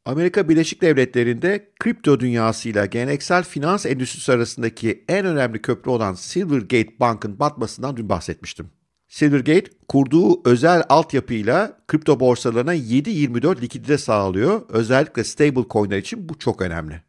Amerika Birleşik Devletleri'nde kripto dünyasıyla geleneksel finans endüstrisi arasındaki en önemli köprü olan Silvergate Bank'ın batmasından dün bahsetmiştim. Silvergate, kurduğu özel altyapıyla kripto borsalarına 7/24 likidite sağlıyor. Özellikle stablecoin'ler için bu çok önemli.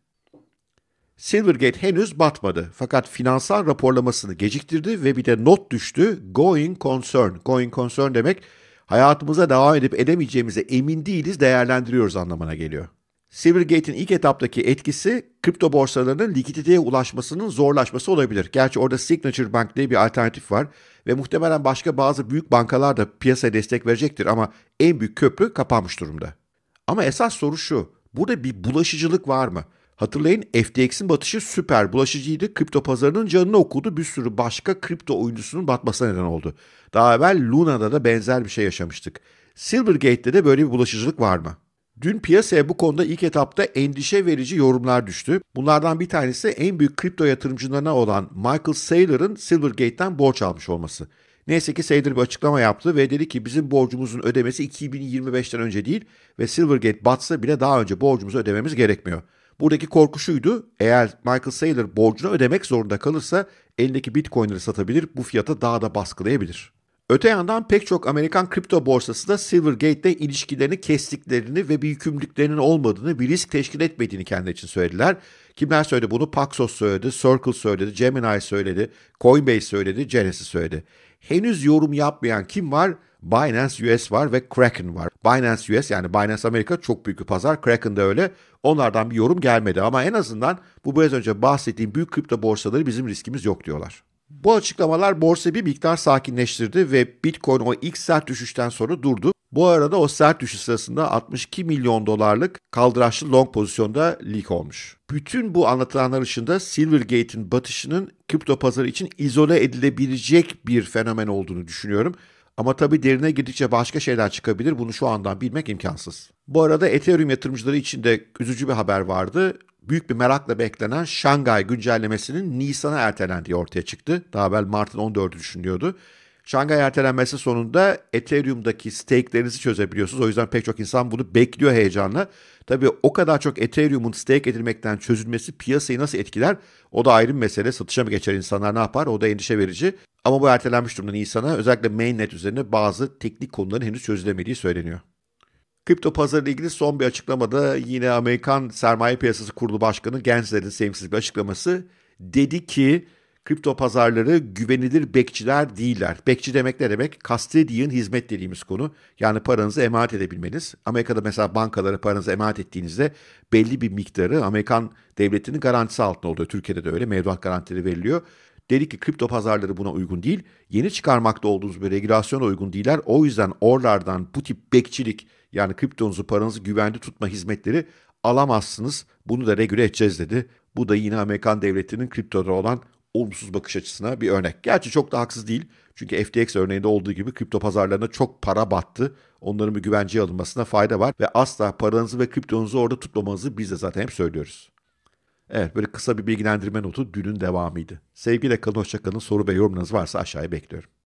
Silvergate henüz batmadı fakat finansal raporlamasını geciktirdi ve bir de not düştü. Going concern. Going concern demek hayatımıza devam edip edemeyeceğimize emin değiliz, değerlendiriyoruz anlamına geliyor. Silvergate'in ilk etaptaki etkisi kripto borsalarının likiditeye ulaşmasının zorlaşması olabilir. Gerçi orada Signature Bank diye bir alternatif var ve muhtemelen başka bazı büyük bankalar da piyasaya destek verecektir ama en büyük köprü kapanmış durumda. Ama esas soru şu, burada bir bulaşıcılık var mı? Hatırlayın, FTX'in batışı süper bulaşıcıydı. Kripto pazarının canını okudu. Bir sürü başka kripto oyuncusunun batmasına neden oldu. Daha evvel Luna'da da benzer bir şey yaşamıştık. Silvergate'de de böyle bir bulaşıcılık var mı? Dün piyasaya bu konuda ilk etapta endişe verici yorumlar düştü. Bunlardan bir tanesi en büyük kripto yatırımcılarına olan Michael Saylor'ın Silvergate'den borç almış olması. Neyse ki Saylor bir açıklama yaptı ve dedi ki bizim borcumuzun ödemesi 2025'ten önce değil ve Silvergate batsa bile daha önce borcumuzu ödememiz gerekmiyor. Buradaki korku şuydu, eğer Michael Saylor borcunu ödemek zorunda kalırsa elindeki bitcoinleri satabilir, bu fiyata daha da baskılayabilir. Öte yandan pek çok Amerikan kripto borsası da Silvergate'le ilişkilerini kestiklerini ve bir yükümlülüklerinin olmadığını, bir risk teşkil etmediğini kendi için söylediler. Kimler söyledi bunu? Paxos söyledi, Circle söyledi, Gemini söyledi, Coinbase söyledi, Genesis söyledi. Henüz yorum yapmayan kim var? Binance US var ve Kraken var. Binance US yani Binance Amerika çok büyük bir pazar. Kraken de öyle. Onlardan bir yorum gelmedi ama en azından bu biraz önce bahsettiğim büyük kripto borsaları bizim riskimiz yok diyorlar. Bu açıklamalar borsayı bir miktar sakinleştirdi ve Bitcoin o ilk sert düşüşten sonra durdu. Bu arada o sert düşüş sırasında 62 milyon dolarlık kaldıraçlı long pozisyonda leak olmuş. Bütün bu anlatılanlar dışında Silvergate'in batışının kripto pazarı için izole edilebilecek bir fenomen olduğunu düşünüyorum. Ama tabii derine girdikçe başka şeyler çıkabilir. Bunu şu andan bilmek imkansız. Bu arada Ethereum yatırımcıları için de üzücü bir haber vardı. Büyük bir merakla beklenen Şangay güncellemesinin Nisan'a ertelendiği ortaya çıktı. Daha evvel Mart'ın 14'ü düşünülüyordu. Şangay ertelenmesi sonunda Ethereum'daki stake'lerinizi çözebiliyorsunuz. O yüzden pek çok insan bunu bekliyor heyecanla. Tabii o kadar çok Ethereum'un stake edilmekten çözülmesi piyasayı nasıl etkiler? O da ayrı bir mesele. Satışa mı geçer insanlar ne yapar? O da endişe verici. Ama bu ertelenmiş durumda Nisan'a. Özellikle mainnet üzerine bazı teknik konuların henüz çözülemediği söyleniyor. Kripto pazarı ile ilgili son bir açıklamada yine Amerikan Sermaye Piyasası Kurulu Başkanı Gensler'in sevimsiz bir açıklaması. Dedi ki kripto pazarları güvenilir bekçiler değiller. Bekçi demek ne demek? Custodian hizmet dediğimiz konu. Yani paranızı emanet edebilmeniz. Amerika'da mesela bankalara paranızı emanet ettiğinizde belli bir miktarı Amerikan devletinin garantisi altında oluyor. Türkiye'de de öyle mevduat garantileri veriliyor. Dedi ki kripto pazarları buna uygun değil. Yeni çıkarmakta olduğunuz bir regülasyona uygun değiller. O yüzden oralardan bu tip bekçilik yani kriptonuzu paranızı güvende tutma hizmetleri alamazsınız. Bunu da regüle edeceğiz dedi. Bu da yine Amerikan devletinin kriptolara olan olumsuz bakış açısına bir örnek. Gerçi çok da haksız değil. Çünkü FTX örneğinde olduğu gibi kripto pazarlarına çok para battı. Onların bir güvenceye alınmasına fayda var. Ve asla paranızı ve kriptonuzu orada tutmamanızı biz de zaten hep söylüyoruz. Evet, böyle kısa bir bilgilendirme notu dünün devamıydı. Sevgiyle kalın, hoşça kalın. Soru ve yorumlarınız varsa aşağıya bekliyorum.